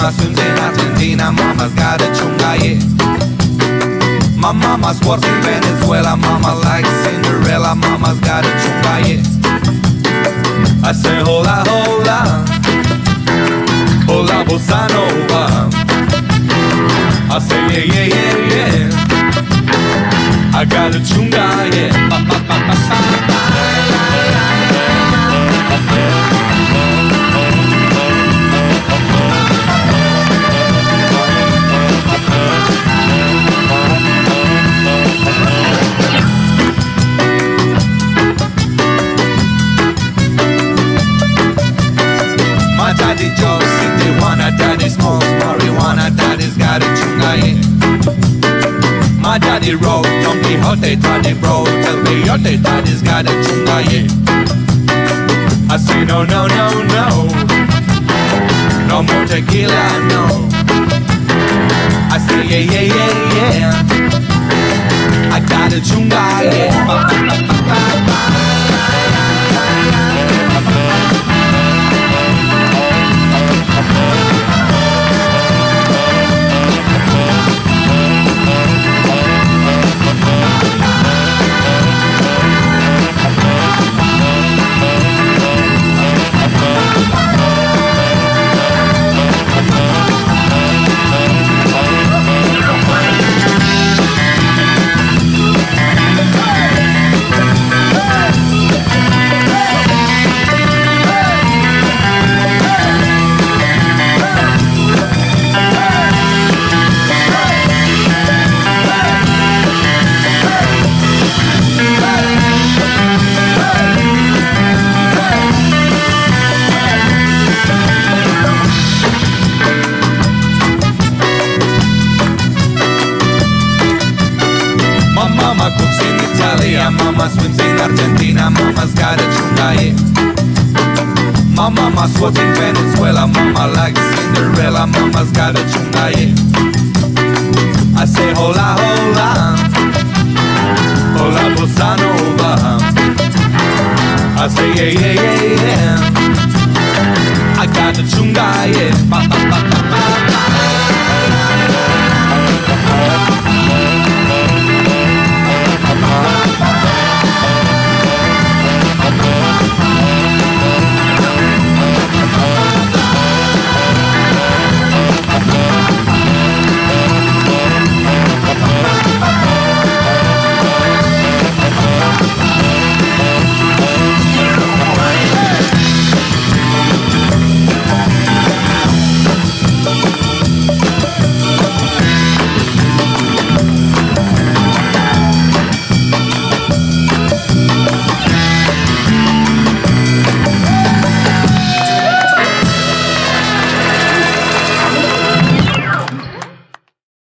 mama swims in Argentina, mama's got a chunga, yeah. My mama's works in Venezuela, mama likes Cinderella, mama's got a chunga, yeah. I say hola, hola, hola bossa nova. I say yeah, yeah, yeah, yeah, I got a chunga, yeah. Daddy Joe's in Tijuana, daddy smokes marijuana, daddy's got a chunga, yeah. My daddy rode Don Quixote, daddy bro, tell me yote, daddy's got a chunga, yeah. I say no, no, no, no, no more tequila, no. I say yeah, yeah, yeah, yeah, I got a chunga, yeah. Mama swims in Argentina, mama's got a chunga, yeah. My mama swims in Venezuela, mama likes Cinderella, mama's got a chunga, yeah. I say hola, hola, hola bossa nova. I say yeah, yeah, yeah, yeah, I got a chunga, yeah.